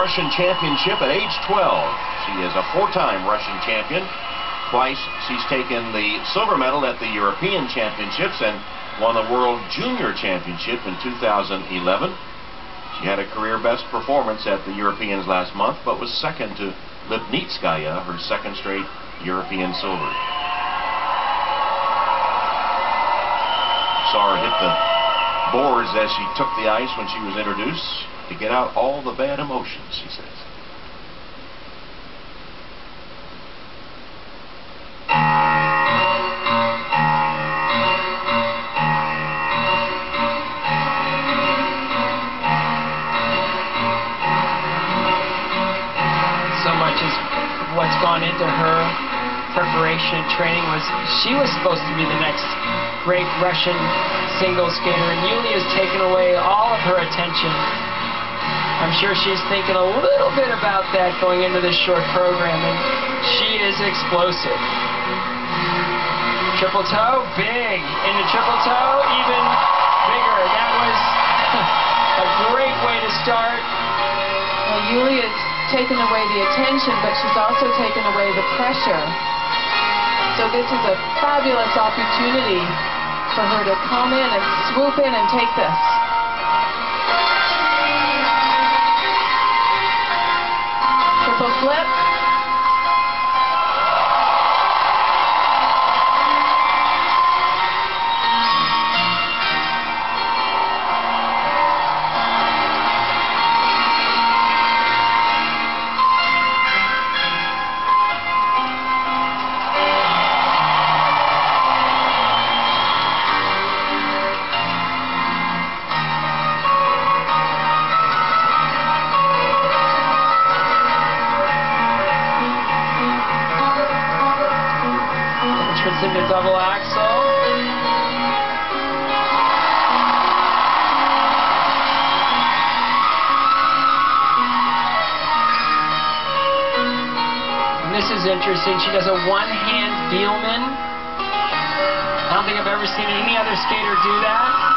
Russian championship at age 12. She is a four-time Russian champion. Twice she's taken the silver medal at the European Championships and won the World Junior Championship in 2011. She had a career best performance at the Europeans last month, but was second to Lipnitskaya, her second straight European silver. Saw her hit the boards as she took the ice when she was introduced to get out all the bad emotions, she says. So much is what's gone into her preparation and training. She was supposed to be the next great Russian single skater, and Yulia's taken away all of her attention. I'm sure she's thinking a little bit about that going into this short program, and she is explosive. Triple toe, big. Into triple toe, even bigger. That was a great way to start. Well, Yulia's taken away the attention, but she's also taken away the pressure. So this is a fabulous opportunity for her to come in and swoop in and take this. Triple flip. Into double axel. And this is interesting. She does a one-hand Biellmann. I don't think I've ever seen any other skater do that.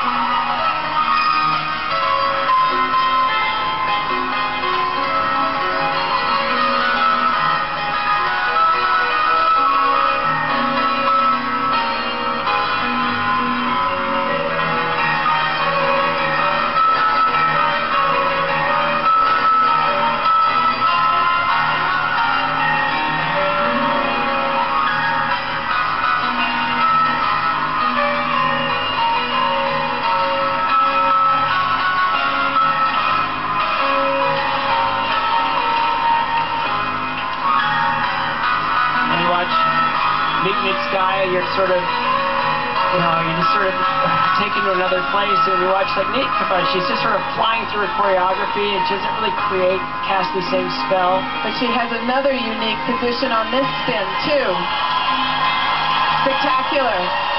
Lipnitskaya, you're sort of, you just sort of taken to another place, and you watch like Nitkova, she's just sort of flying through her choreography, and she doesn't really cast the same spell. But she has another unique position on this spin, too. Spectacular.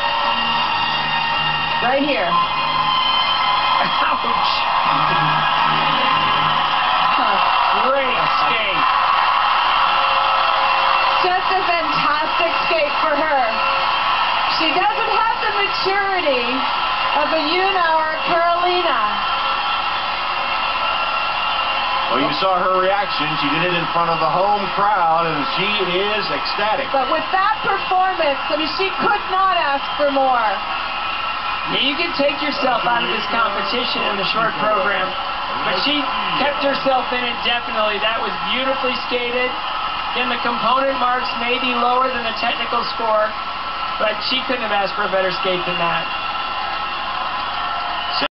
Right here. Ouch! Great skate. Just a fantastic skate for her. She doesn't have the maturity of a Yuna or a Karolina. Well, you saw her reaction. She did it in front of the home crowd, and she is ecstatic. But with that performance, I mean, she could not ask for more. Yeah, you can take yourself out of this competition in the short program, but she kept herself in it definitely. That was beautifully skated. Again, the component marks may be lower than the technical score, but she couldn't have asked for a better skate than that.